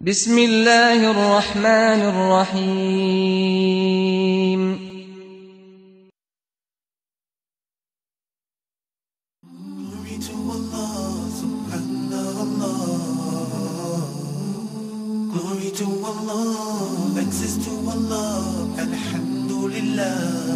بسم الله الرحمن الرحيم Glory to Allah, subhanallah. Glory to Allah, thanks to Allah, alhamdulillah.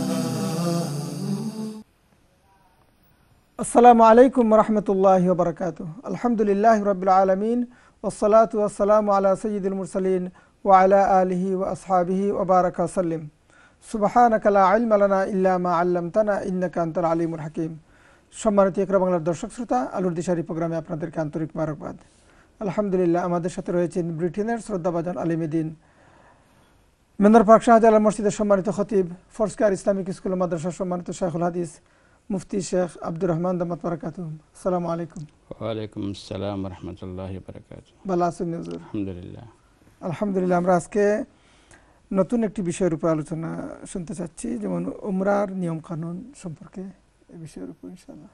আসসালামু আলাইকুম রহমতুল্লাহি ওয়া বারাকাতুহু। আলহামদুলিল্লাহি রাব্বিল আলামিন ওয়াসসালাতু ওয়াসসালামু আলা সাইয়্যিদিল মুরসালিন ওয়া আলা আলিহি ওয়া আসহাবিহি ওয়া বারাকা সাল্লিম। সুবহানাকা লা ইলমা লানা ইল্লা মা আল্লামতানা ইন্নাকা আনতাল আলিমুল হাকিম। সম্মানিত ইকরা বাংলার দর্শক শ্রোতা, আলোর দিশারি প্রোগ্রামে আপনাদেরকে আন্তরিক মোবারকবাদ। আলহামদুলিল্লাহ, আমাদের সাথে রয়েছেন ব্রিটেনের শ্রদ্ধাভাজন আলিমেদিন মেন্দর পার্ক শাহজালাল মসজিদের সম্মানিত খতিব, ফোর্সকেয়ার ইসলামিক স্কুল ও মাদ্রাসার সম্মানিত শাইখুল হাদিস মুফতি শেখ আব্দুর রহমান দামাত বারাকাতুহু। আসসালামু আলাইকুম। ওয়ালাইকুম আসসালাম ওয়া রাহমাতুল্লাহি ওয়া বারাকাতুহু। ভালো আছেন হুজুর? আলহামদুলিল্লাহ। আলহামদুলিল্লাহ, আমরা আজকে নতুন একটি বিষয়ের উপর আলোচনা শুনতে চাচ্ছি, যেমন উমরার নিয়ম কানুন সম্পর্কে, এই বিষয়ের উপর ইনশাআল্লাহ।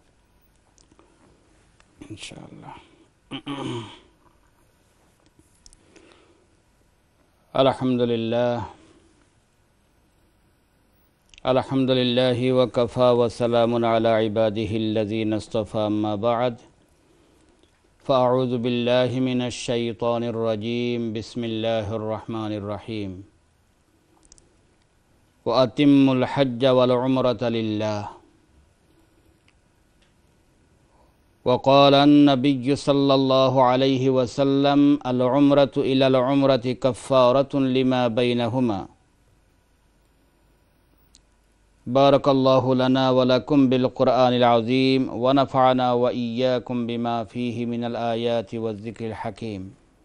ইনশাআল্লাহ। আলহামদুলিল্লাহ আলহামদুলিল্লাহি ওয়া কাফা ওয়া সালামুন আলা ইবাদিহিল্লাযীনা ইসতাফা, আম্মা বা'দ। ফাআউযু বিল্লাহি মিনাশ শাইতানির রাজীম। বিসমিল্লাহির রাহমানির রাহিম। ওয়া আতিম্মুল হাজ্জা ওয়াল উমরাতা লিল্লাহ। وقال النبي صلى الله عليه وسلم العمرة إلى العمرة كفارة لما بينهما. بارك الله لنا ولكم بالقرآن العظيم ونفعنا وإياكم بما فيه من الآيات والذكر الحكيم.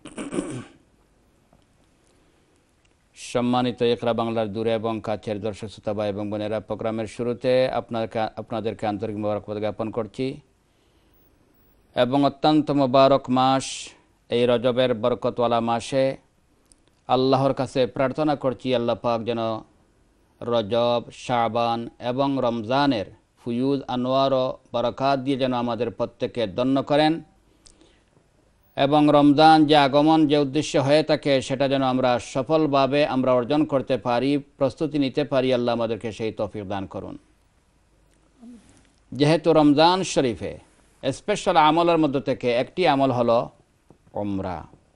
সম্মানিত ইকরা বাংলার দূরে এবং কাছের দর্শক শ্রোতা ভাই এবং বোনেরা, প্রোগ্রামের শুরুতে আপনাদেরকে আন্তরিক মোবারকবাদ জ্ঞাপন করছি এবং অত্যন্ত মোবারক মাস এই রজবের বরকতওয়ালা মাসে আল্লাহর কাছে প্রার্থনা করছি, আল্লাহ পাক যেন রজব, শাবান এবং রমজানের ফুয়ুজ, আনোয়ার ও বরকাত দিয়ে যেন আমাদের প্রত্যেককে ধন্য করেন এবং রমজান যে আগমন যে উদ্দেশ্য হয়ে থাকে সেটা যেন আমরা সফলভাবে আমরা অর্জন করতে পারি, প্রস্তুতি নিতে পারি। আল্লাহ আমাদেরকে সেই তৌফিক দান করুন। যেহেতু রমজান শরীফে স্পেশাল আমলের মধ্য থেকে একটি আমল হলো উমরা।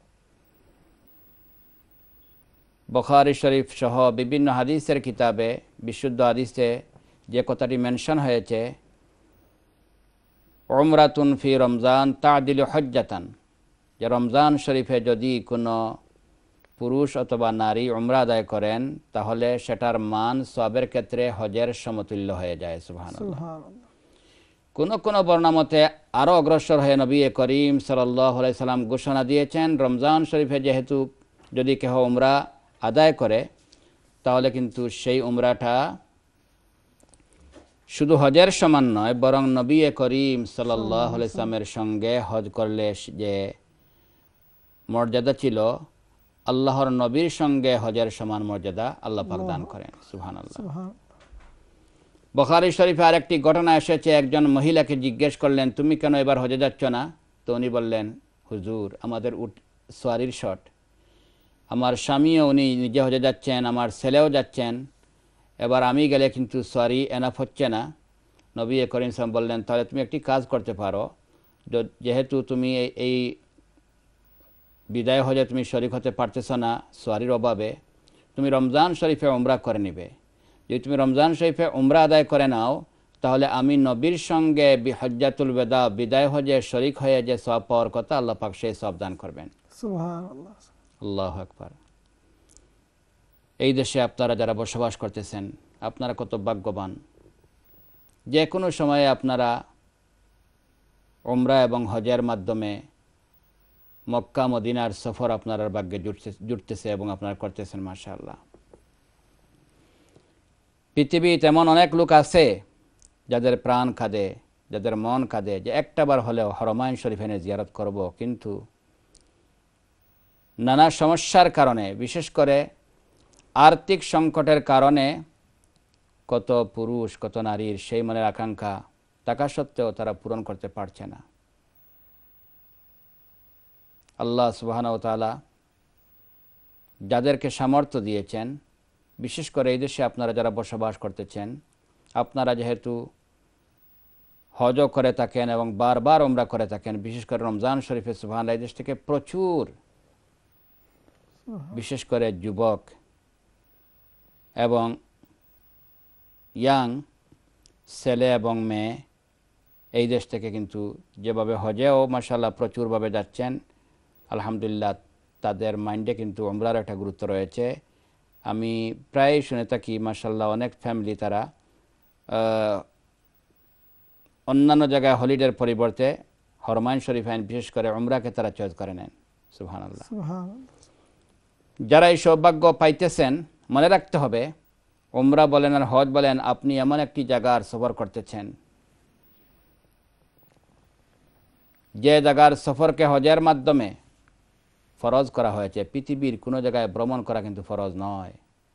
বুখারী শরীফ সহ বিভিন্ন হাদিসের কিতাবে, বিশুদ্ধ হাদিসে যে কথাটি মেনশন হয়েছে, উমরাতুন ফি রমজান তা'দিলু হজ্জাতান, যে রমজান শরীফে যদি কোনো পুরুষ অথবা নারী উমরা আদায় করেন তাহলে সেটার মান সওয়াবের ক্ষেত্রে হজের সমতুল্য হয়ে যায়। সুবহানাল্লাহ। কোন বর্ণমতে আরও অগ্রসর হয়ে নবী করিম সাল্লাল্লাহু আলাইহি সাল্লাম ঘোষণা দিয়েছেন, রমজান শরীফে যেহেতু যদি কেহ উমরা আদায় করে তাহলে কিন্তু সেই উমরাটা শুধু হজের সমান নয়, বরং নবী করিম সাল্লাল্লাহু আলাইহি সাল্লামের সঙ্গে হজ করলে যে মর্যাদা ছিল, আল্লাহর নবীর সঙ্গে হজের সমান মর্যাদা আল্লাহ পাক দান করেন। সুবহানাল্লাহ। বুখারী শরীফে আরেকটি ঘটনা এসেছে, একজন মহিলাকে জিজ্ঞেস করলেন, তুমি কেন এবার হজে যাচ্ছ না? তো উনি বললেন, হুজুর, আমাদের সোয়ারির শট, আমার স্বামীও উনি নিজে হজে যাচ্ছেন, আমার ছেলেও যাচ্ছেন, এবার আমি গেলে কিন্তু সোয়ারি এনাফ হচ্ছে না। নবী করিম সাল্লাল্লাহু আলাইহি ওয়াসাল্লাম বললেন, তাহলে তুমি একটি কাজ করতে পারো, যেহেতু তুমি এই বিদায় হজে তুমি শরীক হতে পারতেছ না সোয়ারির অভাবে, তুমি রমজান শরীফে উমরা করে নিবে। যদি তুমি রমজান শরীফে উমরা আদায় করে নাও তাহলে আমি নবীর সঙ্গে হজ্জাতুল বেদা, বিদায় হজে শরীক হয়ে যে সওয়াব পাওয়ার কথা, আল্লাহ পাক সেই সওয়াব দান করবেন। সুবহানাল্লাহ। আল্লাহু আকবার। এই দেশে আপনারা যারা বসবাস করতেছেন, আপনারা কত ভাগ্যবান। যে কোনো সময়ে আপনারা উমরা এবং হজের মাধ্যমে মক্কা মদিনার সফর আপনার ভাগ্যে জুটতেছে এবং আপনারা করতেছেন, মাশাআল্লাহ। পৃথিবীতে এমন অনেক লোক আছে যাদের প্রাণ কাঁদে, যাদের মন কাঁদে যে একটাবার হলেও হরমাইন শরীফ এনে জিয়ারত করব, কিন্তু নানা সমস্যার কারণে, বিশেষ করে আর্থিক সংকটের কারণে কত পুরুষ, কত নারীর সেই মনের আকাঙ্ক্ষা থাকা সত্ত্বেও তারা পূরণ করতে পারছে না। আল্লাহ সুবহানাহু ওয়া তাআলা যাদেরকে সামর্থ্য দিয়েছেন, বিশেষ করে এই দেশে আপনারা যারা বসবাস করতেছেন, আপনারা যেহেতু হজও করে থাকেন এবং বারবার উমরা করে থাকেন, বিশেষ করে রমজান শরীফে সুবহানাল্লাহ, এই দেশ থেকে প্রচুর বিশেষ করে যুবক এবং ইয়াং ছেলে এবং মেয়ে এই দেশ থেকে কিন্তু যেভাবে হজেও মাশাআল্লাহ প্রচুরভাবে যাচ্ছেন, আলহামদুলিল্লাহ তাদের মাইন্ডে কিন্তু উমরার একটা গুরুত্ব রয়েছে। আমি প্রায় শুনে থাকি মাশাআল্লাহ অনেক ফ্যামিলি তারা অন্যান্য জায়গায় হলিডের পরিবর্তে হরমাইন শরীফ আইন বিশেষ করে উমরাকে তারা চয়েস করে নেন। সুবহানাল্লাহ। যারা এই সৌভাগ্য পাইতেছেন, মনে রাখতে হবে উমরা বলেন আর হজ বলেন, আপনি এমন একটি জায়গার সফর করতেছেন যে জায়গার সফরকে হজের মাধ্যমে ফরজ করা হয়েছে। পৃথিবীর কোনো জায়গায় ভ্রমণ করা কিন্তু ফরজ নয়,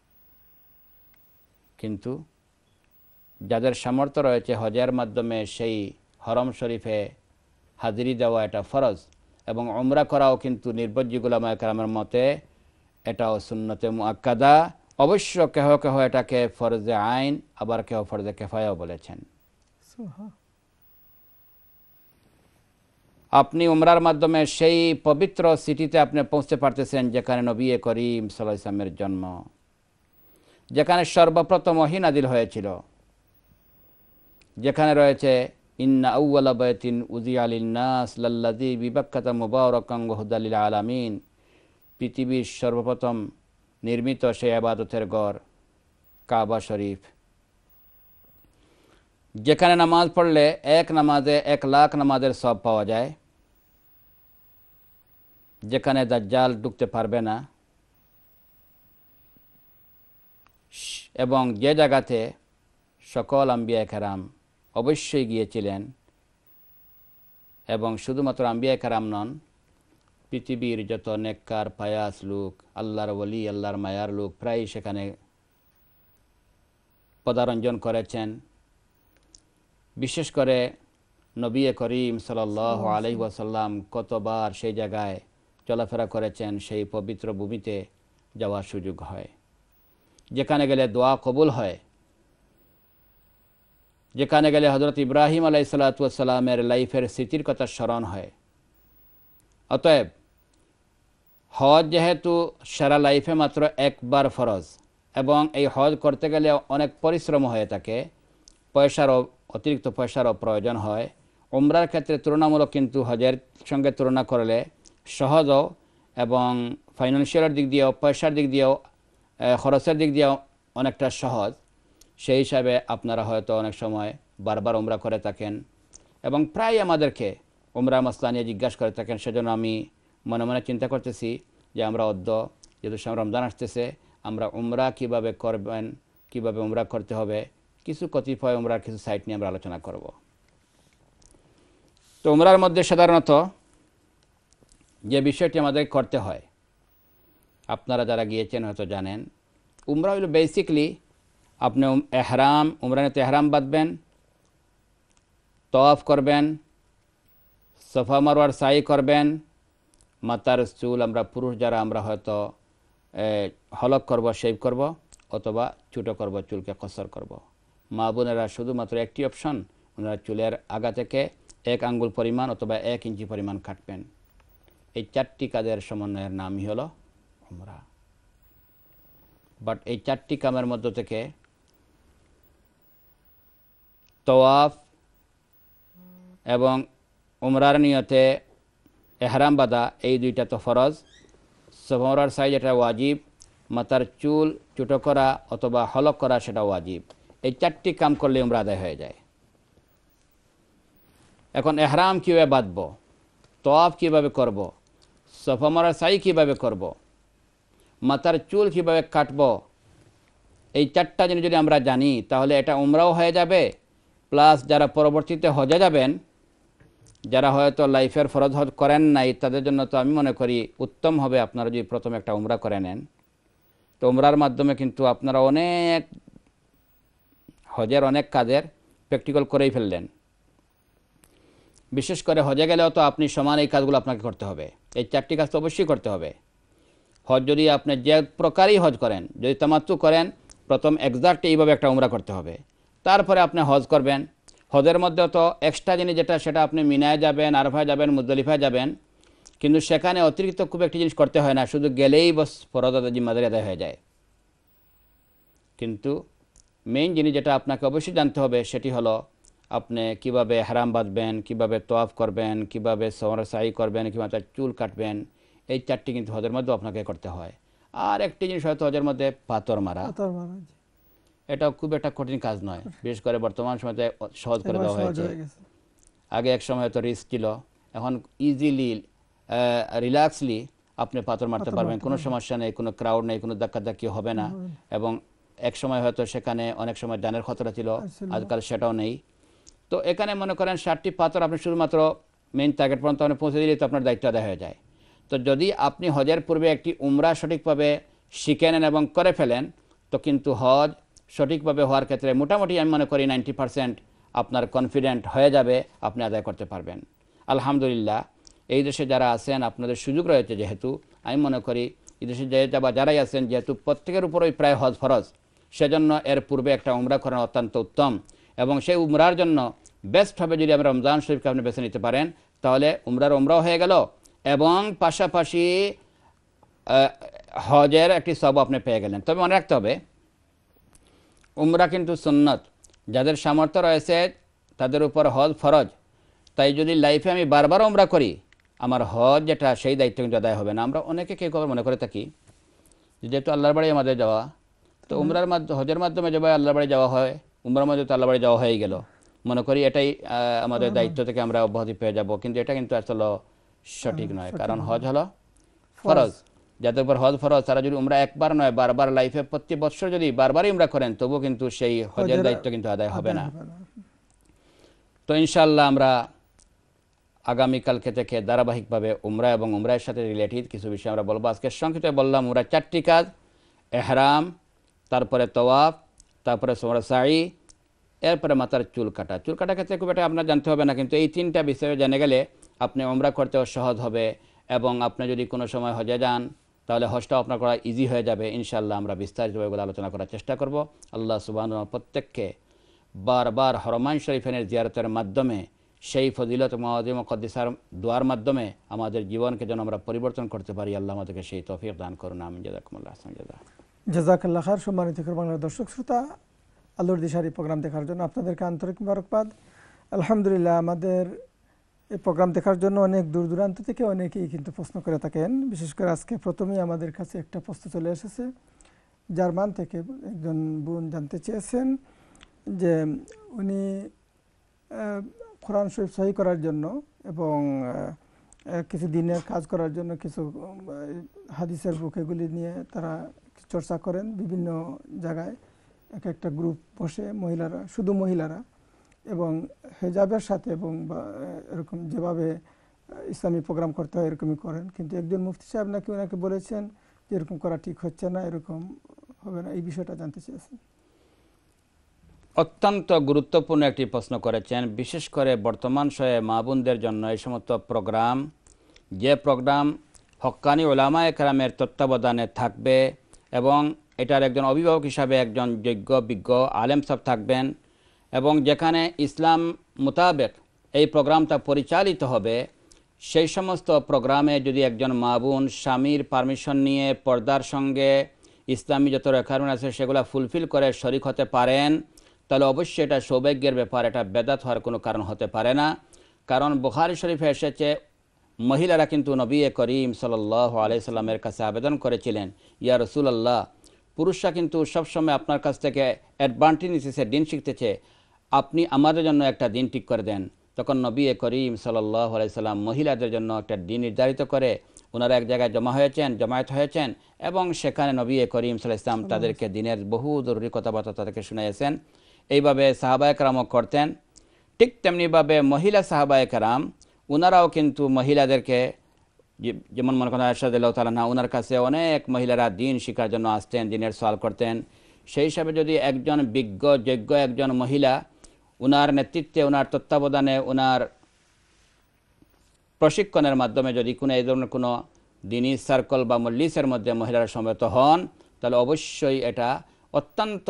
কিন্তু যাদের সামর্থ্য রয়েছে হজের মাধ্যমে সেই হরম শরীফে হাজিরি দেওয়া এটা ফরজ, এবং উমরা করাও কিন্তু নির্ভরযোগ্য উলামায়ে কেরামের মতে এটাও সুন্নতে মুআক্কাদা। অবশ্য কেহ কেহ এটাকে ফরজে আইন, আবার কেহ ফরজে কিফায়াও বলেছেন। আপনি উমরার মাধ্যমে সেই পবিত্র সিটিতে আপনি পৌঁছতে পারতেছেন যেখানে নবী করিম সাল্লাল্লাহু আলাইহি ওয়াসাল্লামের জন্ম, যেখানে সর্বপ্রথম ওহী নাযিল হয়েছিল, যেখানে রয়েছে ইন্না আউওয়ালা বাইতিন উযিয়া লিন-নাস লাল্লাযী বিবাক্কাতা মুবারাকান ওয়া হুদাল লিল আলামিন। পৃথিবীর সর্বপ্রথম নির্মিত সেই ইবাদতের ঘর কাবা শরীফ, যেখানে নামাজ পড়লে এক নামাজে 1,00,000 নামাজের সওয়াব পাওয়া যায়, যেখানে দাজ্জাল ঢুকতে পারবে না, এবং যে জায়গাতে সকল আম্বিয়া কেরাম অবশ্যই গিয়েছিলেন, এবং শুধুমাত্র আম্বিয়া কেরাম নন, পৃথিবীর যত নেককার পায়াস লোক, আল্লাহর ওলি, আল্লাহর মায়ার লোক প্রায় সেখানে পদারঞ্জন করেছেন। বিশেষ করে নবী করিম সাল্লাল্লাহু আলাইহি ওয়াসাল্লাম কতবার সেই জায়গায় চলাফেরা করেছেন, সেই পবিত্র ভূমিতে যাওয়ার সুযোগ হয়, যেখানে গেলে দোয়া কবুল হয়, যেখানে গেলে হযরত ইব্রাহিম আলাইহিস সালাতু ওয়াস সালামের লাইফের স্মৃতির কথা স্মরণ হয়। অতএব হজ যেহেতু সারা লাইফে মাত্র একবার ফরজ, এবং এই হজ করতে গেলে অনেক পরিশ্রম হয়ে থাকে, অতিরিক্ত পয়সারও প্রয়োজন হয়। উমরার ক্ষেত্রে তুলনামূলক কিন্তু হজের সঙ্গে তুলনা করলে সহজও, এবং ফাইন্যান্সিয়ালের দিক দিয়েও, পয়সার দিক দিয়েও, খরচের দিক দিয়েও অনেকটা সহজ। সেই হিসাবে আপনারা হয়তো অনেক সময় বারবার উমরা করে থাকেন, এবং প্রায় আমাদেরকে উমরা মাসলা নিয়ে জিজ্ঞাসা করে থাকেন। সেজন্য আমি মনে মনে চিন্তা করতেছি যে আমরা যেহেতু রমজান আসতেছে, আমরা উমরা কিভাবে করবেন, কিভাবে উমরা করতে হবে, কিছু কতিপয় উমরার কিছু সাইট নিয়ে আমরা আলোচনা করব। তো উমরার মধ্যে সাধারণত যে বিষয়টি আমাদের করতে হয়, আপনারা যারা গিয়েছেন হয়তো জানেন, উমরা হলো বেসিকলি আপনি উমরাতে এহরাম বাঁধবেন, তওয়াফ করবেন, সফা মারওয়ার সাই করবেন, মাথার চুল আমরা পুরুষ যারা আমরা হয়তো হলক করব, শেভ করব, অথবা ছোটো করব, চুলকে কসর করব। মা বোনেরা শুধুমাত্র একটি অপশন, ওনারা চুলের আগা থেকে 1 আঙ্গুল পরিমাণ অথবা 1 ইঞ্চি পরিমাণ কাটবেন। এই 4টি কাজের সমন্বয়ের নামই হলো উমরা। বাট এই 4টি কামের মধ্য থেকে তওয়াফ এবং উমরার নিয়তে এহরাম বাঁধা, এই দুইটা তো ফরজ। সফা মারওয়ার সাই যেটা ওয়াজিব, মাথার চুল ছোটো করা অথবা হলক করা সেটা ওয়াজিব। এই 4টি কাম করলে উমরা আদায় হয়ে যায়। এখন এহরাম কীভাবে বাঁধব, তওয়াফ কীভাবে করব, সফা মারওয়ার সাই কীভাবে করব, মাথার চুল কীভাবে কাটব, এই 4টা জিনিস যদি আমরা জানি তাহলে এটা উমরাও হয়ে যাবে, প্লাস যারা পরবর্তীতে হজে যাবেন, যারা হয়তো লাইফের ফরজ হজ করেন নাই, তাদের জন্য তো আমি মনে করি উত্তম হবে আপনারা যদি প্রথমে একটা উমরা করে নেন। তো উমরার মাধ্যমে কিন্তু আপনারা অনেক হজের অনেক কাজের প্র্যাকটিক্যাল করেই ফেললেন। বিশেষ করে হজে গেলেও তো আপনি সমান এই কাজগুলো আপনাকে করতে হবে, এই 4টি কাজ তো অবশ্যই করতে হবে। হজ যদি আপনি যে প্রকারই হজ করেন, যদি তামাত্তু করেন, প্রথম এক্সাক্ট এইভাবে একটা উমরা করতে হবে, তারপরে আপনি হজ করবেন। হজের মধ্যে তো এক্সট্রা জিনিস যেটা, সেটা আপনি মিনায় যাবেন, আরফায় যাবেন, মুজদালিফায় যাবেন, কিন্তু সেখানে অতিরিক্ত খুব একটি জিনিস করতে হয় না, শুধু গেলেই বস ফরজ জিম্মাদারি আদায় হয়ে যায়। কিন্তু মেইন জিনিস যেটা আপনাকে অবশ্যই জানতে হবে সেটি হলো আপনি কিভাবে হারাম বাঁধবেন, কিভাবে তোয়াফ করবেন, কিভাবে সাই করবেন, কিভাবে চুল কাটবেন, এই চারটি কিন্তু হজের মধ্যে আপনাকে করতে হয়। আর একটি জিনিস হয়তো হজের মধ্যে পাথর মারা, এটাও খুব একটা কঠিন কাজ নয়, বিশেষ করে বর্তমান সময়তে সহজ করে দেওয়া হয়েছে। আগে এক সময় হয়তো রিস্ক ছিল, এখন ইজিলি রিল্যাক্সলি আপনি পাথর মারতে পারবেন, কোনো সমস্যা নেই, কোনো ক্রাউড নেই, কোনো ধাক্কাধাক্কি হবে না। এবং এক সময় হয়তো সেখানে অনেক সময় জানের খতরা ছিল, আজকাল সেটাও নেই। তো এখানে মনে করেন 60টি পাথর আপনি শুধুমাত্র মেইন টার্গেট পর্যন্ত আপনি পৌঁছে দিলেই তো আপনার দায়িত্ব আদায় হয়ে যায়। তো যদি আপনি হজের পূর্বে একটি উমরা সঠিকভাবে শিখে নেন এবং করে ফেলেন, তো কিন্তু হজ সঠিকভাবে হওয়ার ক্ষেত্রে মোটামুটি আমি মনে করি 90% আপনার কনফিডেন্ট হয়ে যাবে, আপনি আদায় করতে পারবেন। আলহামদুলিল্লাহ, এই দেশে যারা আছেন আপনাদের সুযোগ রয়েছে, যেহেতু আমি মনে করি এই দেশে যারাই আছেন, যেহেতু প্রত্যেকের উপরই প্রায় হজ ফরজ, সেজন্য এর পূর্বে একটা উমরা করানো অত্যন্ত উত্তম। এবং সেই উমরার জন্য বেস্ট হবে যদি আমরা রমজান শরীফকে আপনি বেছে নিতে পারেন, তাহলে উমরাও হয়ে গেল এবং পাশাপাশি হজের একটি সওয়াব আপনি পেয়ে গেলেন। তবে মনে রাখতে হবে, উমরা কিন্তু সুন্নত, যাদের সামর্থ্য রয়েছে তাদের উপর হজ ফরজ। তাই যদি লাইফে আমি বারবার উমরা করি, আমার হজ যেটা সেই দায়িত্ব কিন্তু আদায় হবে না। আমরা অনেকে কেউ মনে করে থাকি যেহেতু আল্লাহর বাড়ি আমাদের যাওয়া, তো উমরার মাধ্যমে, হজের মাধ্যমে যেভাবে আল্লাহর বাড়ি যাওয়া হয়, উমরার মধ্যে তো আল্লাহর বাড়ি যাওয়া হয়ে গেল, মনে করি এটাই আমাদের দায়িত্ব থেকে আমরা অব্যাহতি পেয়ে যাব। কিন্তু এটা কিন্তু আসলে সঠিক নয়, কারণ হজ হলো ফরজ। যাদের উপর হজ ফরজ তারা যদি উমরা একবার নয় বারবার লাইফে প্রতি বছর যদি বারবারই উমরা করেন, তবুও কিন্তু সেই হজের দায়িত্ব কিন্তু আদায় হবে না। তো ইনশাআল্লাহ আমরা আগামীকালকে থেকে ধারাবাহিকভাবে উমরা এবং উমরার সাথে রিলেটেড কিছু বিষয় আমরা বলবো। আজকে সংক্ষিপ্ত বললাম উমরা 4টি কাজ: এহরাম, তারপরে তওয়াফ, তারপরে সাই, এরপরে মাথার চুল কাটা। চুল কাটার ক্ষেত্রে খুব একটা আপনার জানতে হবে না, কিন্তু এই 3টা বিষয়ে জেনে গেলে আপনি উমরা করতেও সহজ হবে। এবং আপনি যদি কোনো সময় হজে যান, তাহলে হজটাও আপনার করা ইজি হয়ে যাবে। ইনশাআল্লাহ আমরা বিস্তারিতভাবে এগুলো আলোচনা করার চেষ্টা করব। আল্লাহ সুবহানাহু ওয়া তাআলা প্রত্যেককে বারবার হরমাইন শরীফের জিয়ারতের মাধ্যমে, সেই ফজিলত মুআযিম মুকদ্দিসার দোয়ার মাধ্যমে আমাদের জীবনকে যেন আমরা পরিবর্তন করতে পারি। আল্লাহ আমাদেরকে সেই তৌফিক দান করুন। আমিন। জাযাকুমুল্লাহ আহসান জাযা। জাযাকাল্লাহ খায়র। সম্মানিত বাংলার দর্শক শ্রোতা, আলোর দিশারি প্রোগ্রাম দেখার জন্য আপনাদেরকে আন্তরিক মোবারকবাদ। আলহামদুলিল্লাহ, আমাদের এই প্রোগ্রাম দেখার জন্য অনেক দূর দূরান্ত থেকে অনেকেই কিন্তু প্রশ্ন করে থাকেন। বিশেষ করে আজকে প্রথমেই আমাদের কাছে একটা প্রশ্ন চলে এসেছে। জার্মান থেকে একজন বোন জানতে চেয়েছেন যে উনি কোরআন শরীফ সহি করার জন্য এবং কিছু দিনের কাজ করার জন্য কিছু হাদিসের বুক এগুলি নিয়ে তারা চর্চা করেন বিভিন্ন জায়গায়, একটা গ্রুপ বসে, মহিলারা, শুধু মহিলারা, এবং হেজাবের সাথে এবং এরকম যেভাবে ইসলামী প্রোগ্রাম করতে হয় এরকমই করেন। কিন্তু একজন মুফতি সাহেব নাকি ওনাকে বলেছেন যে এরকম করা ঠিক হচ্ছে না, এরকম হবে না। এই বিষয়টা জানতে চেয়েছেন। অত্যন্ত গুরুত্বপূর্ণ একটি প্রশ্ন করেছেন। বিশেষ করে বর্তমান সময়ে মা বোনদের জন্য এই সমস্ত প্রোগ্রাম, যে প্রোগ্রাম হক্কানি উলামায়ে কেরামের তত্ত্বাবধানে থাকবে এবং এটার একজন অভিভাবক হিসাবে একজন যোগ্য বিজ্ঞ আলেম সাহেব থাকবেন এবং যেখানে ইসলাম মোতাবেক এই প্রোগ্রামটা পরিচালিত হবে, সেই সমস্ত প্রোগ্রামে যদি একজন মা বোন স্বামীর পারমিশন নিয়ে পর্দার সঙ্গে ইসলামী যত রিকোয়ারমেন্ট আছে সেগুলো ফুলফিল করে শরীক হতে পারেন, তাহলে অবশ্যই এটা সৌভাগ্যের ব্যাপার, এটা বেদাত হওয়ার কোনো কারণ হতে পারে না। কারণ বুখারী শরীফে এসেছে, মহিলারা কিন্তু নবী করিম সাল্লাল্লাহু আলাইহি সাল্লামের কাছে আবেদন করেছিলেন, ইয়া রাসূলুল্লাহ, পুরুষরা কিন্তু সবসময় আপনার কাছ থেকে অ্যাডভান্টেজ নিতেছে, দিন শিখতেছে, আপনি আমাদের জন্য একটা দিন ঠিক করে দেন। তখন নবী করিম সাল্লাল্লাহু আলাইহি সাল্লাম মহিলাদের জন্য একটা দিন নির্ধারিত করে ওনারা এক জায়গায় জমায়েত হয়েছেন এবং সেখানে নবী করিম সাল্লাল্লাহু আলাইহি সাল্লাম তাদেরকে দিনের বহু জরুরি কথাবার্তা তাদেরকে শুনিয়েছেন। এইভাবে সাহাবায়ে কেরামও করতেন। ঠিক তেমনিভাবে মহিলা সাহাবায়ে কেরাম ওনারাও কিন্তু মহিলাদেরকে, যেমন মনে করেন আয়েশা রাদিয়াল্লাহু তাআলা আনহা, ওনার কাছে অনেক মহিলারা দিন শিখার জন্য আসতেন, দিনের সওয়াল করতেন। সেই হিসাবে যদি একজন বিজ্ঞ যোগ্য একজন মহিলা ওনার নেতৃত্বে, ওনার তত্ত্বাবধানে, ওনার প্রশিক্ষণের মাধ্যমে যদি কোনো এই ধরনের কোনো দিনী সার্কেল বা মজলিসের মধ্যে মহিলারা সমবেত হন, তাহলে অবশ্যই এটা অত্যন্ত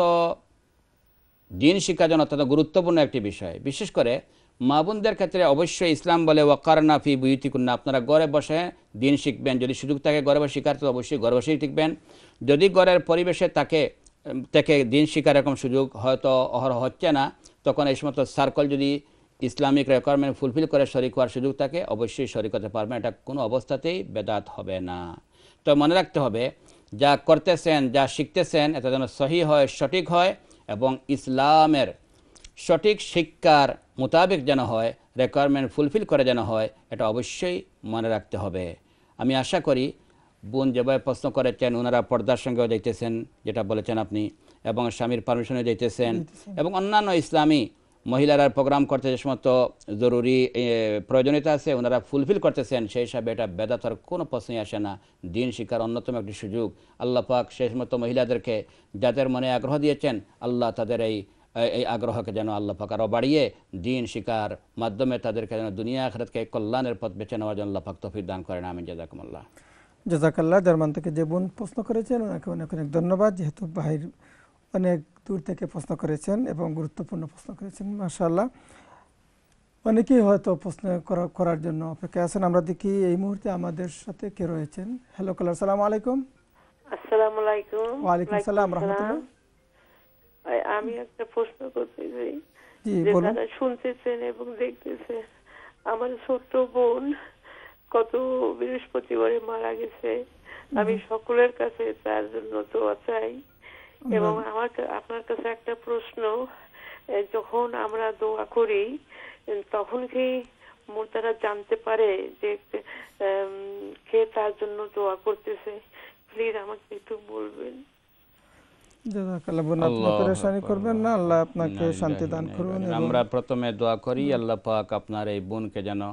দিন শিক্ষার জন্য অত্যন্ত গুরুত্বপূর্ণ একটি বিষয়। বিশেষ করে মা বোনদের ক্ষেত্রে অবশ্যই ইসলাম বলে ওয়াকারনা ফি বুয়ুতিকুন্না, আপনারা ঘরে বসে দিন শিখবেন। যদি সুযোগ থাকে ঘরে বসে শিখার, তো অবশ্যই ঘরে বসেই শিখবেন। যদি ঘরের পরিবেশে থেকে দিন শিখার এরকম সুযোগ হয়তো অহরহ হচ্ছে না, তখন এই সমস্ত সার্কেল যদি ইসলামিক রিকোয়ারমেন্ট ফুলফিল করে শরিক হওয়ার সুযোগ থাকে, অবশ্যই শরিক হতে পারবেন। এটা কোনো অবস্থাতেই বেদাত হবে না। তো মনে রাখতে হবে, যা করতেছেন, যা শিখতেছেন, এটা যেন সহি হয়, সঠিক হয় এবং ইসলামের সঠিক শিক্ষার মোতাবেক যেন হয়, রিকোয়ারমেন্ট ফুলফিল করে যেন হয়, এটা অবশ্যই মনে রাখতে হবে। আমি আশা করি বোন যেভাবে প্রশ্ন করেছেন, ওনারা পর্দার সঙ্গেও যাইতেছেন, যেটা বলেছেন আপনি, এবং স্বামীর পারমিশনে যাইতেছেন, এবং অন্যান্য ইসলামী মহিলারা প্রোগ্রাম করতে যে সমস্ত জরুরি প্রয়োজনীয়তা আছে ওনারা ফুলফিল করতেছেন, সেই হিসাবে এটা বেদাতের কোনো প্রশ্নই আসে না। দিন শিক্ষার অন্যতম একটি সুযোগ। আল্লাহ পাক সেই সমস্ত মহিলাদেরকে যাদের মনে আগ্রহ দিয়েছেন, আল্লাহ তাদের এই আগ্রহকে যেন আল্লাহ পাক আরও বাড়িয়ে দিন শিক্ষার মাধ্যমে তাদেরকে যেন দুনিয়া আখিরাতকে কল্যাণের পথ বেছে নেওয়ার জন্য আল্লাহ পাক তৌফিক দান করেন। আমিন। জাযাকুমুল্লাহ। জাযাকাল্লাহ। জার্মান থেকে যে বোন প্রশ্ন করেছেন ওনাকে অনেক অনেক ধন্যবাদ, যেহেতু ভাইর অনেক দূর থেকে প্রশ্ন করেছেন এবং গুরুত্বপূর্ণ প্রশ্ন করেছেন। মাশাআল্লাহ, অনেকেই হয়তো প্রশ্ন করার জন্য অপেক্ষা আছেন। আমরা দেখি এই মুহূর্তে আমাদের সাথে কে রয়েছেন। হ্যালো কলার, আসসালামু আলাইকুম। আসসালামু আলাইকুম। ওয়ালাইকুম আসসালাম রাহমাতুল্লাহ। আমি একটা প্রশ্ন করতে চাই, জি যে বলুন। যারা শুনতেছেন এবং দেখতেছেন, আমার ছোট্ট বোন গত বৃহস্পতিবারে মারা গেছে। আমি সকলের কাছে তার জন্য দোয়া চাই এবং আপনার কাছে একটা প্রশ্ন, যখন আমরা দোয়া করি তখন কি তারা জানতে পারে যে কে তার জন্য দোয়া করতেছে? প্লিজ আমাকে একটু বলবেন। জাযাকাল্লাহ বোন, আপনি পেরেশানি করবেন না, আল্লাহ আপনাকে শান্তি দান করুন। আমরা প্রথমে দোয়া করি, আল্লাহ পাক আপনার এই বোনকে যেন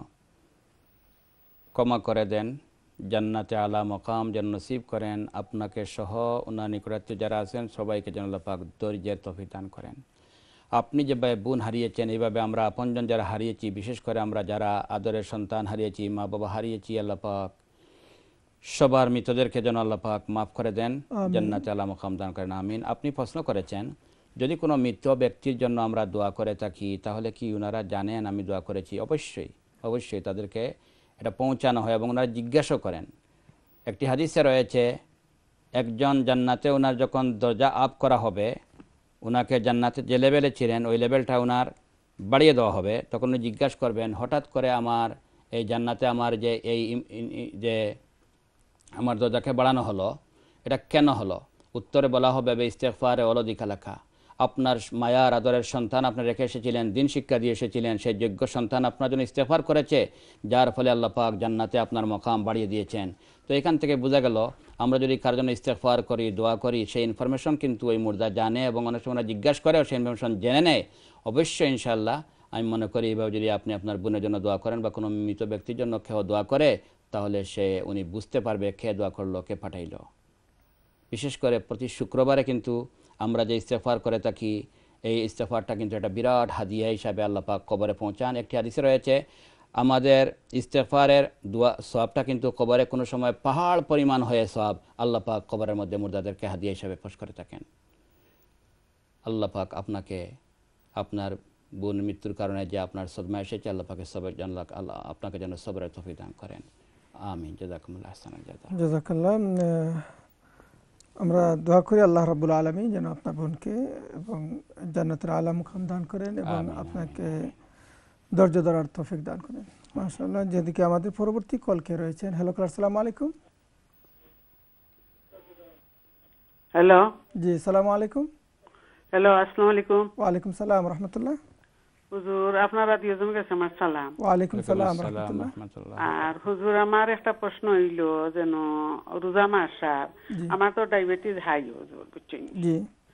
ক্ষমা করে দেন, জান্নাতে আলা মকাম যেন নসিব করেন, আপনাকে সহ ওনার নিকটাত্মীয় যারা আছেন সবাইকে যেন আল্লাহ পাক ধৈর্যের তৌফিক দান করেন। আপনি যেভাবে বোন হারিয়েছেন, এইভাবে আমরা আপনজন যারা হারিয়েছি, বিশেষ করে আমরা যারা আদরের সন্তান হারিয়েছি, মা বাবা হারিয়েছি, আল্লাহ পাক সবার মৃতদেরকে যেন আল্লাহ পাক মাফ করে দেন, জান্নাতে আলা মকাম দান করেন। আমিন। আপনি প্রশ্ন করেছেন, যদি কোনো মৃত ব্যক্তির জন্য আমরা দোয়া করে থাকি, তাহলে কি ওনারা জানেন আমি দোয়া করেছি? অবশ্যই অবশ্যই তাদেরকে এটা পৌঁছানো হয় এবং ওনারা জিজ্ঞাসা করেন। একটি হাদিসে রয়েছে, একজন জান্নাতে ওনার যখন দরজা আপ করা হবে, ওনাকে জান্নাতে যে লেভেলে ছিলেন ওই লেভেলটা ওনার বাড়িয়ে দেওয়া হবে। তখন উনি জিজ্ঞাসা করবেন, হঠাৎ করে আমার এই জান্নাতে আমার যে আমার দরজাকে বাড়ানো হলো, এটা কেন হলো? উত্তরে বলা হবে, ইস্তেগফারে ওয়ালাদিকা লাকা, আপনার মায়ার আদরের সন্তান আপনি রেখে এসেছিলেন, দিন শিক্ষা দিয়ে এসেছিলেন, সেই যোগ্য সন্তান আপনার জন্য ইস্তেগফার করেছে, যার ফলে আল্লাহ পাক জান্নাতে আপনার মকাম বাড়িয়ে দিয়েছেন। তো এখান থেকে বোঝা গেল, আমরা যদি কারোর জন্য ইস্তেগফার করি, দোয়া করি, সেই ইনফরমেশন কিন্তু ওই মুর্দা জানে এবং অনেক সময় জিজ্ঞাসা করেও সেই ইনফরমেশন জেনে নেয়। অবশ্যই ইনশাআল্লাহ আমি মনে করি এইভাবে যদি আপনি আপনার বোনের জন্য দোয়া করেন বা কোনো মৃত ব্যক্তির জন্য কেউ দোয়া করে, তাহলে উনি বুঝতে পারবে কে দোয়া করলো, কে পাঠাইল। বিশেষ করে প্রতি শুক্রবারে কিন্তু আমরা যে ইস্তেগফার করে থাকি, এই ইস্তেগফারটা কিন্তু একটা বিরাট হাদিয়া হিসাবে আল্লাহ পাক কবরে পৌঁছান। একটি হাদিসে রয়েছে, আমাদের ইস্তেগফারের দোয়া সওয়াবটা কিন্তু কবরে কোনো সময় পাহাড় পরিমাণ হয়ে সওয়াব আল্লাহ পাক কবরের মধ্যে মুর্দাদেরকে হাদিয়া হিসাবে পেশ করে থাকেন। আল্লাহ পাক আপনাকে, আপনার বোন মৃত্যুর কারণে যে আপনার সদমা এসেছে, আল্লাহ পাকে সবর জানলা, আল্লাহ আপনাকে যেন সবরের তৌফিক দান করেন। আমিন। জাযাকুমুল্লাহ আহসানাল জাযা। জাযাকাল্লাহ। আমরা দোয়া করি আল্লাহ রাব্বুল আলামিন যেন আপনার বোনকে এবং জান্নাতের আলা মুকাম দান করেন এবং আপনাকে ধৈর্য ধরার তৌফিক দান করেন। মাশাআল্লাহ। যেদিকে আমাদের পরবর্তী কল কে রয়েছেন। হ্যালো কলার, আসসালামু আলাইকুম। হ্যালো। জি আসসালামু আলাইকুম। হ্যালো, আসসালামু আলাইকুম। ওয়ালাইকুম সালাম রাহমাতুল্লাহ। হুজুর, আপনারা দুইজন কাছে আমার সালাম। ওয়ালাইকুম সালাম রাহমাতুল্লাহ। আর হুজুর, আমার একটা প্রশ্ন হইল, যেন রোজা মাস আমার তো ডায়াবেটিস হাই হুজুর, বুঝছেন? জি।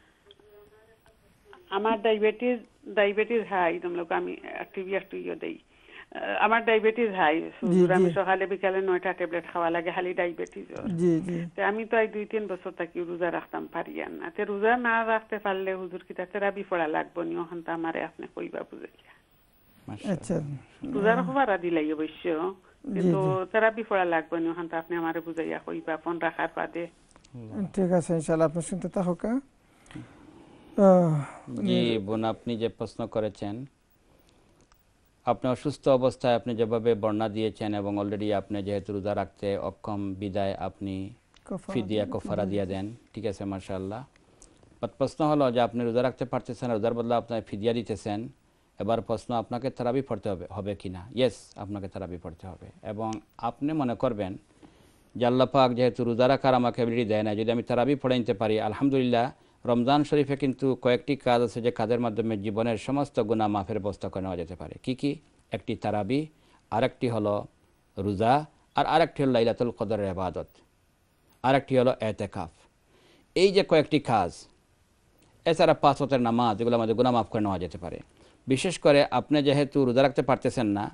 আমার ডায়াবেটিস হাই, তোমরা আমি টিভি একটু দেই, আমার ডায়াবেটিস হাই হুজুর। আমি সকালে বিকালে 9টা ট্যাবলেট খাওয়া লাগে, খালি ডায়াবেটিস। জি জি। আমি তো 2-3 বছর থাকি রোজা রাখতাম পারি না। রোজা না রাখতে পারলে হুজুর কি তেরাবি পড়া লাগবো নি? ওখান তো আমারে আপনি কইবা বুঝাইয়া। আচ্ছা, রোজা রাখবা দিলাই অবশ্য, কিন্তু থেরাপি পড়া লাগবে না, ওখান আপনি আমারে বুঝাইয়া কইবা ফোন রাখার বাদে। ঠিক আছে, ইনশাআল্লাহ আপনি শুনতে থাকুক। জি বোন, আপনি যে প্রশ্ন করেছেন, আপনি অসুস্থ অবস্থায় আপনি যেভাবে বর্ণনা দিয়েছেন এবং অলরেডি আপনি যেহেতু রোজা রাখতে অক্ষম বিদায় আপনি ফিদিয়া কফারা দিয়ে দেন, ঠিক আছে মাশাআল্লাহ। প্রশ্ন হলো যে আপনি রোজা রাখতে পারতেছেন, রোজার বদলে আপনি ফিদিয়া দিতেছেন। এবার প্রশ্ন, আপনাকে তারাবি পড়তে হবে কিনা? ইয়েস, আপনাকে তারাবি পড়তে হবে। এবং আপনি মনে করবেন যে আল্লাহ পাক যেহেতু রোজা রাখার আমাকে এবিলিটি দেয় না, যদি আমি তারাবি পড়ে নিতে পারি, আলহামদুলিল্লাহ। রমজান শরীফে কিন্তু কয়েকটি কাজ আছে যে কাজের মাধ্যমে জীবনের সমস্ত গুনাহ মাফের ব্যবস্থা করে নেওয়া যেতে পারে। কি? একটি তারাবি, আরেকটি হলো রোজা, আর আরেকটি হলো লাইলাতুল কদরের ইবাদত, আরেকটি হলো এতেকাফ। এই যে কয়েকটি কাজ, এছাড়া 5 ওয়াক্তের নামাজ, এগুলো আমাদের গুনাহ মাফ করে নেওয়া যেতে পারে। বিশেষ করে আপনি যেহেতু রোজা রাখতে পারতেছেন না,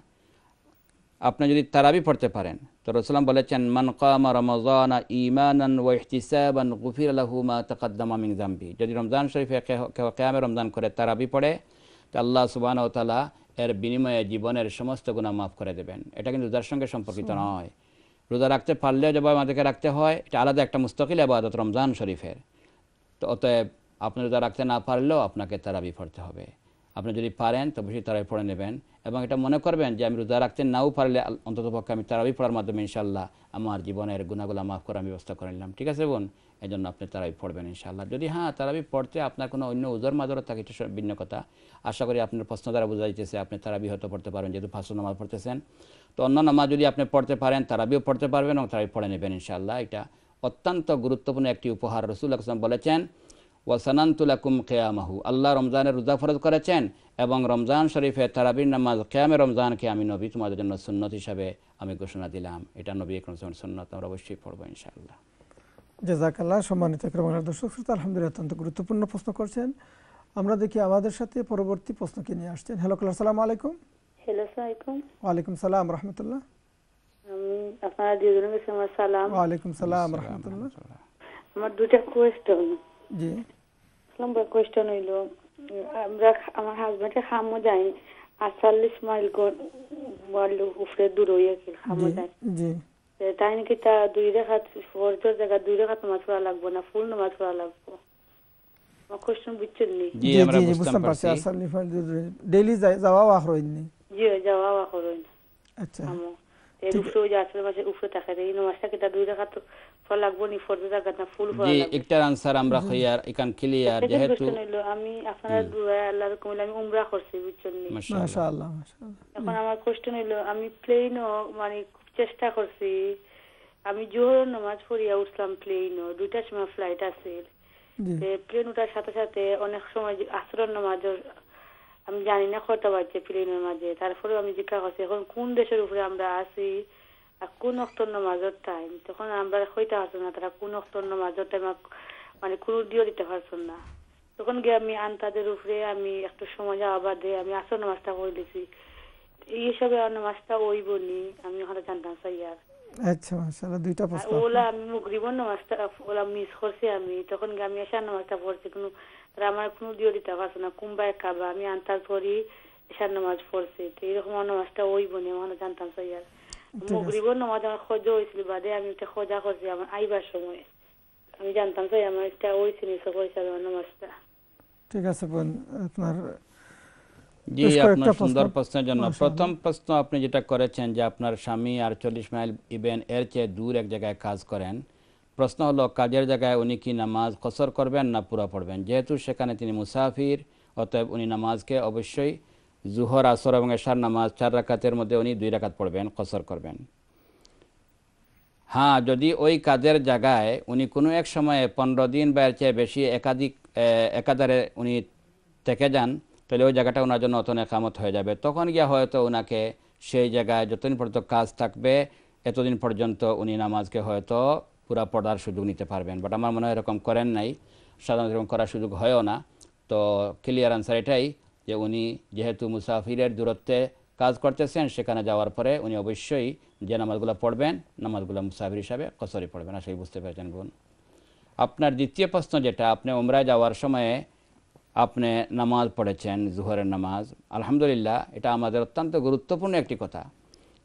আপনি যদি তারাবি পড়তে পারেন, তো রাসূলুল্লাহ বলেছেন, মান কামা রমাযানা ঈমানান ওয়া ইহতিসাবান গুফিরা লাহু মা তাকাদ্দামা মিন যামবি। যদি রমজান শরীফে কিয়ামে রমজান করে তারাবি পড়ে, তো আল্লাহ সুবহানাহু ওয়া তাআলা এর বিনিময়ে জীবনের সমস্ত গুনাহ মাফ করে দেবেন। এটা কিন্তু রোজার সঙ্গে সম্পর্কিত নয়। রোজা রাখতে পারলেও যেভাবে আমাদেরকে রাখতে হয়, এটা আলাদা একটা মুস্তাকিল ইবাদত রমজান শরীফের। তো অতএব আপনি রোজা রাখতে না পারলেও আপনাকে তারাবি পড়তে হবে। আপনি যদি পারেন তো বেশি তারাবি পড়ে নেবেন, এবং এটা মনে করবেন যে আমি রোজা রাখতে নাও পারলে অন্ততপক্ষে আমি তারাবি পড়ার মাধ্যমে ইনশাআল্লাহ আমার জীবনের গুনাহগুলো মাফ করার ব্যবস্থা করে নিলাম। ঠিক আছে বোন? এই জন্য আপনি তারাবি পড়বেন ইনশাআল্লাহ। যদি তারাবি পড়তে আপনার কোনো অন্য উজর মাদরত থাকে, এটা ভিন্ন কথা। আশা করি আপনার প্রশ্ন দ্বারা বোঝা যাইতেছে আপনি তারাবি হয়তো পড়তে পারবেন, যেহেতু 5 নামাজ পড়তেছেন। তো অন্য নামাজ যদি আপনি পড়তে পারেন, তারাবিও পড়তে পারবেন এবং তারাবি পড়ে নেবেন ইনশাআল্লাহ। এটা অত্যন্ত গুরুত্বপূর্ণ একটি উপহার। রাসূলুল্লাহ সাল্লাল্লাহু আলাইহি ওয়াসাল্লাম বলেছেন, ওয়াসানান্তু লাকুম কিয়ামাহু, আল্লাহ রমজানের রোজা ফরজ করেছেন এবং রমজান শরীফে তারাবির নামাজ কিয়ামে রমজানকে আমি নবী তোমাদের জন্য সুন্নত হিসাবে আমি ঘোষণা দিলাম। এটা নবী আকরাম সাল্লাল্লাহু আলাইহি ওয়াসাল্লামের সুন্নত, আমরা অবশ্যই পড়ব ইনশাআল্লাহ। জাযাকাল্লাহ। সম্মানিত ইকরামুল দর্শক শ্রোতা, আলহামদুলিল্লাহ অত্যন্ত গুরুত্বপূর্ণ প্রশ্ন করছেন। আমরা দেখি আমাদের সাথে পরবর্তী প্রশ্নকে নিয়ে আসছেন। হ্যালো কলার, আসসালামু আলাইকুম। হ্যালো, আসসালামু আলাইকুম। ওয়ালাইকুম সালাম রাহমাতুল্লাহ। আমি আপনারা দুজনের কাছে আমার সালাম। ওয়ালাইকুম সালাম রাহমাতুল্লাহ। আমার দুটো কোয়েশ্চন। জি। নম্বর কোয়েশ্চন হইল, আমরা আমার হাজবেন্ডের খামো যাই 48 মাইল ওয়ার্ল্ড উপরে দূর হইয়া কি খামো যাই। জি। তাই নাকি তা 2 রাকাত ফরজের জায়গা 2 রাকাত নামাজ পড়া লাগবে না, ফুল নামাজ পড়া লাগবে? আমার কোয়েশ্চন বুঝছেন নি? জি আমরা বুঝতে পারছি। ডেইলি যাওয়া আখরইনি। জি, যাওয়া আখরইনি। আচ্ছা। এই উপরে যে আসলে মাসে উপরে থাকে, এই নামাজটা কি তা 2 রাকাত পড়া লাগবে নি, ফরজের জায়গা না ফুল পড়া লাগবে? জি, একটার আনসার আমরা খয়ার ইকান ক্লিয়ার। যেহেতু আমি আপনার দুআ আল্লাহর কইলে আমি উমরা করছি, বুঝছেন নি? মাশাআল্লাহ মাশাআল্লাহ। এখন আমার কোয়েশ্চন হইল, আমি প্লেনও মানে খুব চেষ্টা করছি, আমি জোহর নামাজ পড়িয়া উঠলাম প্লেনও, 2টার সময় ফ্লাইট আছে। প্লেন ওঠার সাথে সাথে অনেক সময় আসরের নামাজ আমি জানি না কত বাজছে প্লেনের মাঝে। তারপরে আমি জিজ্ঞাসা করছি এখন কোন দেশের উপরে আমরা আছি আর কোন ওয়াক্তের নামাজের টাইম। তখন আমরা কইতে পারছো না তারা কোন ওয়াক্তের নামাজের টাইম, মানে কোনো দিও দিতে পারছো না। তখন গিয়ে আমি আন্তাদের উপরে আমি একটু সময় যাওয়া বাদে আমি আসর নামাজটা করে দিছি। এই হিসাবে নামাজটা ওই বনি আমি ওখানে জানতাম চাই। আর আচ্ছা মাশাআল্লাহ, দুইটা প্রশ্ন। ওলা আমি মুগরিবর নামাজটা ওলা মিস করছি আমি, তখন আমি এশার নামাজটা পড়ছি, কোনো তারা আমার কোনো দিও দিতে পারছে না। কুম্বায় কাবা আমি আন্তাজ পড়ি, এশার নামাজ পড়ছি। তো এইরকম নামাজটা ওই বনি ওখানে জানতাম চাই। আর মুগরিবর নামাজ আমার খোঁজা হয়েছিল, বাদে আমি একটা খোঁজা করছি আমার আইবার সময়, আমি জানতাম চাই আমার একটা ওই চিনিস হয়েছে আমার নামাজটা। ঠিক আছে বোন, আপনার জি আপনার সুন্দর প্রশ্নের জন্য প্রথম প্রশ্ন আপনি যেটা করেছেন যে আপনার স্বামী 48 মাইল ইভেন এর চেয়ে দূর এক জায়গায় কাজ করেন। প্রশ্ন হলো কাজের জায়গায় উনি কি নামাজ কসর করবেন না পুরো পড়বেন? যেহেতু সেখানে তিনি মুসাফির, অতএব উনি নামাজকে অবশ্যই জুহর, আসর এবং এশার নামাজ 4 রাকাতের মধ্যে উনি 2 রাকাত পড়বেন, কসর করবেন। হ্যাঁ, যদি ওই কাজের জায়গায় উনি কোনো এক সময়ে 15 দিন বা এর চেয়ে বেশি একাধারে উনি থেকে যান, তাহলে ওই জায়গাটা ওনার জন্য অত নেকামত হয়ে যাবে। তখন গিয়া হয়তো ওনাকে সেই জায়গায় যতদিন পর্যন্ত কাজ থাকবে এতদিন পর্যন্ত উনি নামাজকে হয়তো পুরা পড়ার সুযোগ নিতে পারবেন। বাট আমার মনে হয় এরকম করেন নাই, সাধারণত এরকম করার সুযোগ হয়ও না। তো ক্লিয়ার আনসার এটাই যে উনি যেহেতু মুসাফিরের দূরত্বে কাজ করতেছেন, সেখানে যাওয়ার পরে উনি অবশ্যই যে নামাজগুলো পড়বেন নামাজগুলো মুসাফির হিসাবে কসরই পড়বেন। আসলে বুঝতে পেরেছেন বোন। আপনার দ্বিতীয় প্রশ্ন যেটা, আপনি উমরায় যাওয়ার সময়ে আপনি নামাজ পড়েছেন জুহরের নামাজ, আলহামদুলিল্লাহ, এটা আমাদের অত্যন্ত গুরুত্বপূর্ণ একটি কথা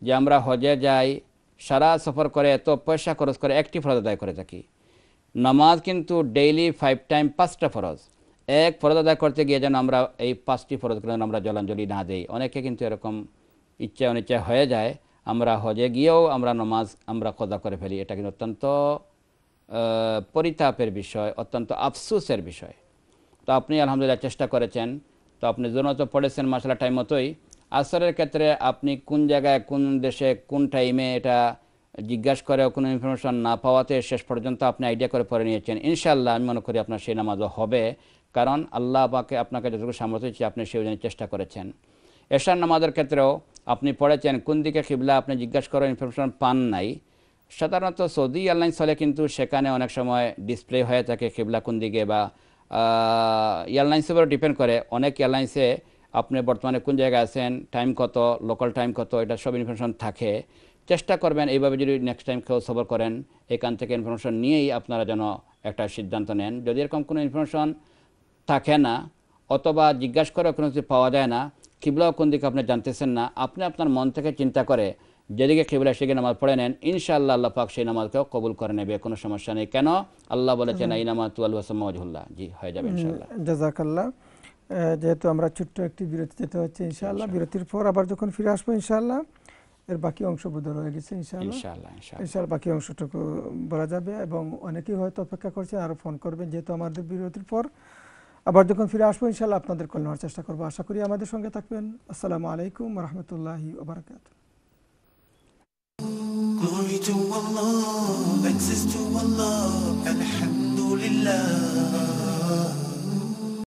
যে আমরা হজে যাই, সারা সফর করে এত পয়সা খরচ করে একটি ফরজ আদায় করে থাকি। নামাজ কিন্তু ডেইলি 5 টাইম 5টা ফরজ, এক ফরজ আদায় করতে গিয়ে যেন আমরা এই 5টি ফরজগুলো আমরা জলাঞ্জলি না দেই। অনেকে কিন্তু এরকম ইচ্ছা অনিচ্ছা হয়ে যায়, আমরা হজে গিয়েও আমরা নামাজ আমরা কদা করে ফেলি। এটা কিন্তু অত্যন্ত পরিতাপের বিষয়, অত্যন্ত আফসোসের বিষয়। তো আপনি আলহামদুলিল্লাহ চেষ্টা করেছেন, তো আপনি জোনও তো পড়েছেন মাশাআল্লাহ টাইম মতোই। আসরের ক্ষেত্রে আপনি কোন জায়গায় কোন দেশে কোন টাইমে এটা জিজ্ঞাসা করেও কোনো ইনফরমেশন না পাওয়াতে শেষ পর্যন্ত আপনি আইডিয়া করে পড়ে নিয়েছেন। ইনশাআল্লাহ আমি মনে করি আপনার সেই নামাজও হবে, কারণ আল্লাহ পাকে আপনাকে যতটুকু সামর্থ্য দিচ্ছে আপনি সেই জন্য চেষ্টা করেছেন। এশার নামাজের ক্ষেত্রেও আপনি পড়েছেন কোন দিকে কিবলা আপনি জিজ্ঞাসা করার ইনফরমেশন পান নাই। সাধারণত সৌদি এয়ারলাইন্স হলে কিন্তু সেখানে অনেক সময় ডিসপ্লে হয়ে থাকে কিবলা কোন দিকে, বা এয়ারলাইন্সের উপর ডিপেন্ড করে। অনেক এয়ারলাইন্সে আপনি বর্তমানে কোন জায়গায় আছেন, টাইম কত, লোকাল টাইম কত, এটা সব ইনফরমেশন থাকে। চেষ্টা করবেন এইভাবে যদি নেক্সট টাইম কেউ সফর করেন, এখান থেকে ইনফরমেশন নিয়েই আপনারা যেন একটা সিদ্ধান্ত নেন। যদি এরকম কোনো ইনফরমেশন থাকে না অথবা জিজ্ঞাসা করে কোনো কিছু পাওয়া যায় না, কিবলাও কোন দিকে আপনি জানতেছেন না, আপনি আপনার মন থেকে চিন্তা করে যেদিকে কিবলা সেদিকে নামাজ পড়ে নেন, ইনশাআল্লাহ আল্লাহ পাক সেই নামাজকেও কবুল করে নেবে, কোনো সমস্যা নেই। কেন আল্লাহ বলেছেন এই নামাজ তুয়াল ওয়াসামাওয়াজহুল্লাহ। জি, হয়ে যাবে ইনশাআল্লাহ। জাযাকাল্লাহ। যেহেতু আমরা ছোট্ট একটি বিরতি যেতে হচ্ছে ইনশাআল্লাহ, বিরতির পর আবার যখন ফিরে আসবো ইনশাআল্লাহ এর বাকি অংশ বোধ রয়ে গেছে ইনশাআল্লাহ বাকি অংশটুকু বলা যাবে। এবং অনেকেই হয়তো অপেক্ষা করছেন, আরও ফোন করবেন। যেহেতু আমাদের বিরতির পর আবার যখন ফিরে আসবো ইনশাআল্লাহ আপনাদের কল নেওয়ার চেষ্টা করবো। আশা করি আমাদের সঙ্গে থাকবেন। আসসালামু আলাইকুম ওয়া রাহমাতুল্লাহি ওয়া বারাকাতুহু। Glory to Allah, thanks is to Allah, Alhamdulillah.